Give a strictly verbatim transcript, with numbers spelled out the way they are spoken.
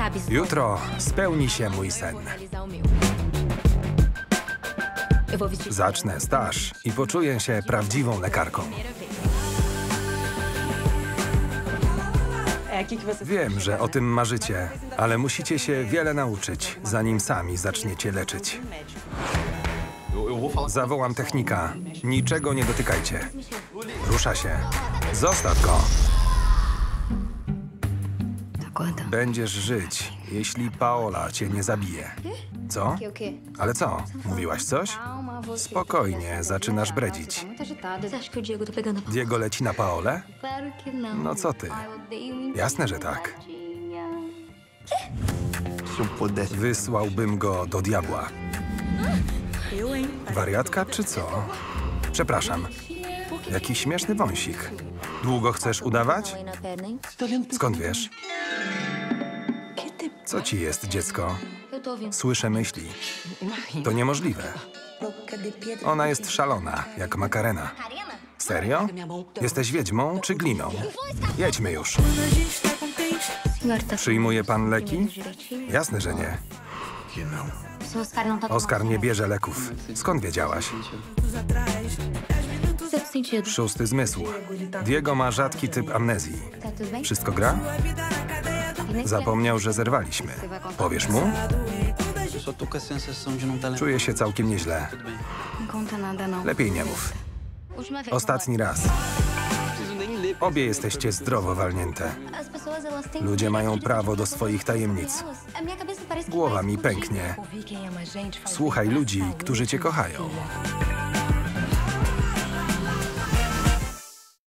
Jutro spełni się mój sen. Zacznę staż i poczuję się prawdziwą lekarką. Wiem, że o tym marzycie, ale musicie się wiele nauczyć, zanim sami zaczniecie leczyć. Zawołam technika. Niczego nie dotykajcie. Rusza się. Zostaw go. Będziesz żyć, jeśli Paola cię nie zabije. Co? Ale co? Mówiłaś coś? Spokojnie, zaczynasz bredzić. Diego leci na Paolę? No co ty? Jasne, że tak. Wysłałbym go do diabła. Wariatka czy co? Przepraszam. Jaki śmieszny wąsik. Długo chcesz udawać? Skąd wiesz? Co ci jest, dziecko? Słyszę myśli. To niemożliwe. Ona jest szalona, jak Makarena. Serio? Jesteś wiedźmą czy gliną? Jedźmy już. Przyjmuje pan leki? Jasne, że nie. Oskar nie bierze leków. Skąd wiedziałaś? Szósty zmysł. Diego ma rzadki typ amnezji. Wszystko gra? Zapomniał, że zerwaliśmy. Powiesz mu? Czuję się całkiem nieźle. Lepiej nie mów. Ostatni raz. Obie jesteście zdrowo walnięte. Ludzie mają prawo do swoich tajemnic. Głowa mi pęknie. Słuchaj ludzi, którzy cię kochają.